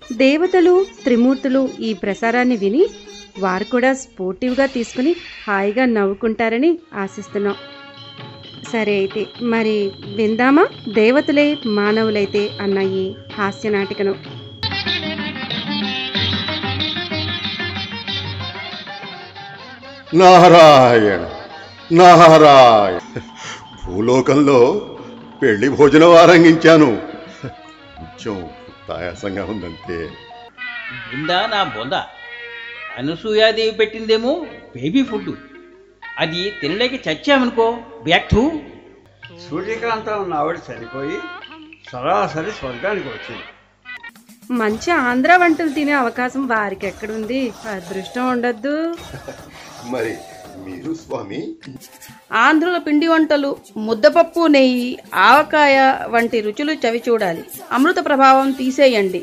దేవతలు త్రిమూర్తులు ఈ ప్రసారాన్ని విని వారు కూడా స్పోర్టివ్గా తీసుకుని హాయిగా నవ్వుకుంటారని ఆశిస్తున్నాం. సరే అయితే మరి విందామా దేవతలే మానవులైతే అన్న ఈ హాస్య నాటికను. నారాయణ నారాయణ, భూలోకంలో పెళ్లి భోజనం ఆరంభించాను. కొంచెం తాయాసంగా ఉందంతే. బృందా నా బొంద, అనసూయాదేవి పెట్టిందేమో బేబీ ఫుడ్, అది తినలేక చచ్చామనుకో బ్యాక్ టు. సూర్యకాంతం ఉన్న ఆవిడ చనిపోయి సరాసరి స్వర్గానికి వచ్చింది. మంచి ఆంధ్ర వంటలు తినే అవకాశం వారికి ఎక్కడుంది? అదృష్టం ఉండద్దు. మరి మీరు స్వామి? ఆంధ్రుల పిండి వంటలు, ముద్దపప్పు, నెయ్యి, ఆవకాయ వంటి రుచులు చవి చూడాలి. అమృత ప్రభావం తీసేయండి.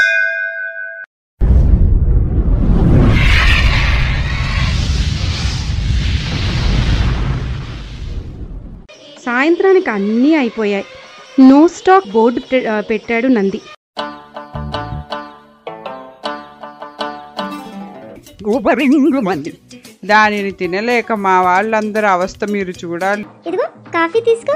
సాయంత్రానికి అన్నీ అయిపోయాయి. నో స్టాక్ బోర్డు పెట్టాడు నంది. దానిని తినలేక మా వాళ్ళందరూ అవస్థ మీరు చూడాలి. ఇదిగో కాఫీ తీసుకో.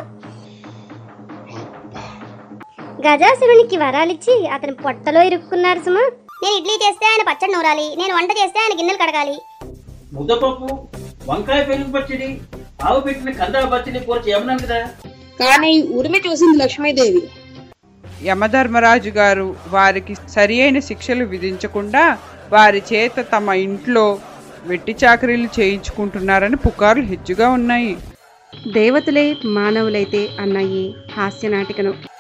గజాసురునికి వరాలిచ్చి అతని పొట్టలో ఇరుక్కున్నారు సుమా. నేను ఇడ్లీ చేస్తే ఆయన పచ్చడి నూరాలి, నేను వంట చేస్తే ఆయన గిన్నెలు కడగాలి. ముద్దపప్పు, వంకాయ పెరుగు పచ్చడి, ఆవు పెట్టిన కందా పచ్చడి కూర చేయమన్నాను కదా. కానీ ఉరిమి చూసింది లక్ష్మీదేవి. యమధర్మరాజు గారు వారికి సరి అయిన శిక్షలు విధించకుండా వారి చేత తమ ఇంట్లో వెట్టి చాకరీలు చేయించుకుంటున్నారని పుకార్లు హెచ్చుగా ఉన్నాయి. దేవతలే మానవులైతే అన్న ఈ హాస్య నాటికను.